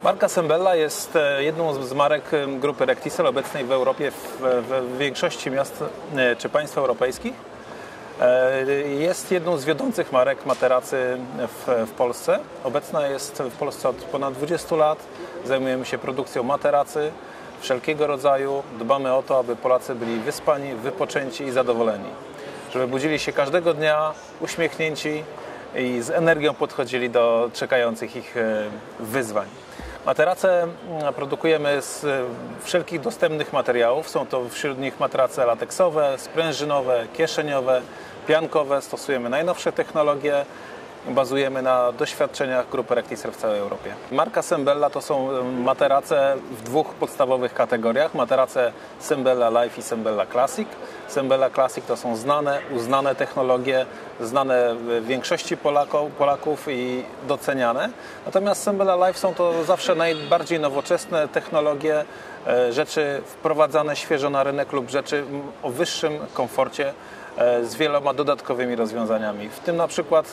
Marka Sembella jest jedną z marek grupy Recticel obecnej w Europie w większości miast czy państw europejskich. Jest jedną z wiodących marek materacy w Polsce. Obecna jest w Polsce od ponad 20 lat. Zajmujemy się produkcją materacy wszelkiego rodzaju. Dbamy o to, aby Polacy byli wyspani, wypoczęci i zadowoleni. Żeby budzili się każdego dnia uśmiechnięci i z energią podchodzili do czekających ich wyzwań. Materace produkujemy z wszelkich dostępnych materiałów. Są to wśród nich materace lateksowe, sprężynowe, kieszeniowe, piankowe. Stosujemy najnowsze technologie. Bazujemy na doświadczeniach grupy Recticel w całej Europie. Marka Sembella to są materace w dwóch podstawowych kategoriach. Materace Sembella Life i Sembella Classic. Sembella Classic to są znane, uznane technologie, znane większości Polaków i doceniane. Natomiast Sembella Life są to zawsze najbardziej nowoczesne technologie, rzeczy wprowadzane świeżo na rynek lub rzeczy o wyższym komforcie, z wieloma dodatkowymi rozwiązaniami. W tym na przykład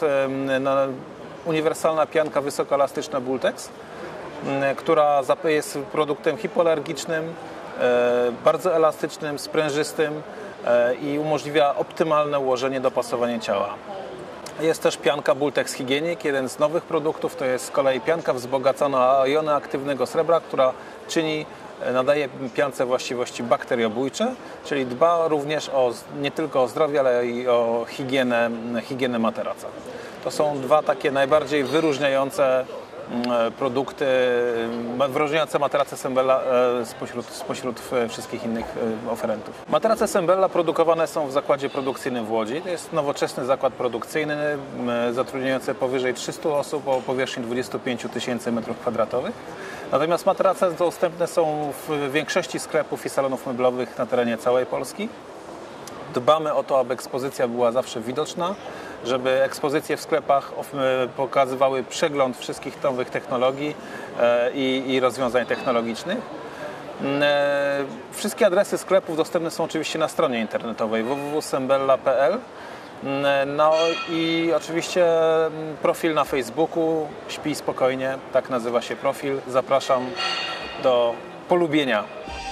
uniwersalna pianka wysokoelastyczna Bultex, która jest produktem hipoalergicznym, bardzo elastycznym, sprężystym i umożliwia optymalne ułożenie, dopasowanie ciała. Jest też pianka Bultex Hygienic, jeden z nowych produktów, to jest z kolei pianka wzbogacona o jony aktywnego srebra, która nadaje piance właściwości bakteriobójcze, czyli dba również nie tylko o zdrowie, ale i o higienę materaca. To są dwa takie najbardziej wyróżniające produkty, wyróżniające materace Sembella spośród wszystkich innych oferentów. Materace Sembella produkowane są w zakładzie produkcyjnym w Łodzi. To jest nowoczesny zakład produkcyjny zatrudniający powyżej 300 osób o powierzchni 25 000 m2. Natomiast materace dostępne są w większości sklepów i salonów meblowych na terenie całej Polski. Dbamy o to, aby ekspozycja była zawsze widoczna, żeby ekspozycje w sklepach pokazywały przegląd wszystkich nowych technologii i rozwiązań technologicznych. Wszystkie adresy sklepów dostępne są oczywiście na stronie internetowej www.sembella.pl. No i oczywiście profil na Facebooku, Śpij spokojnie, tak nazywa się profil. Zapraszam do polubienia.